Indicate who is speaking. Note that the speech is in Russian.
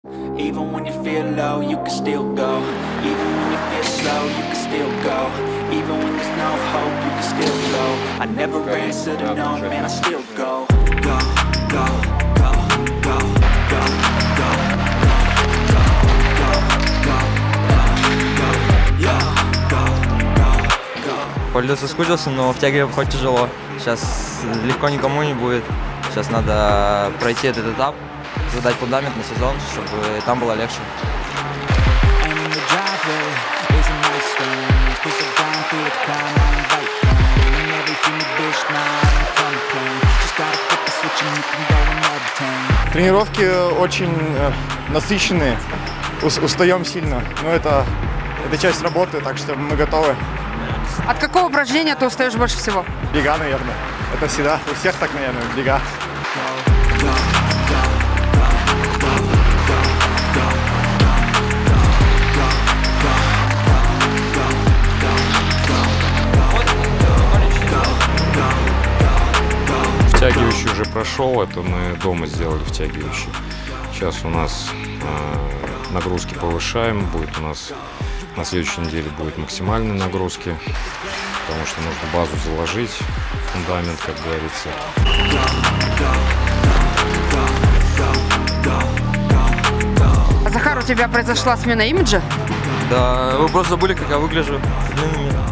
Speaker 1: Even when you feel low, you can still go. Even when you feel slow, you can still go. Even when there's no hope, you can still go. I never answer to no, man, I still go. Go, go, go, go, go, go, go, go, go, go, go.
Speaker 2: Польду соскучился, но в тяге хоть тяжело. Сейчас легко никому не будет. Сейчас надо пройти этот этап, задать фундамент на сезон, чтобы там было легче.
Speaker 3: Тренировки очень насыщенные, устаем сильно, но это часть работы, так что мы готовы.
Speaker 4: От какого упражнения ты устаешь больше всего?
Speaker 3: Бега, наверное. Это всегда, у всех так, наверное, бега.
Speaker 5: Втягивающий уже прошел, это мы дома сделали втягивающий. Сейчас у нас нагрузки повышаем, будет у нас на следующей неделе будет максимальные нагрузки, потому что нужно базу заложить, фундамент, как говорится.
Speaker 4: Захар, у тебя произошла смена имиджа?
Speaker 2: Да, вы просто забыли, как я выгляжу.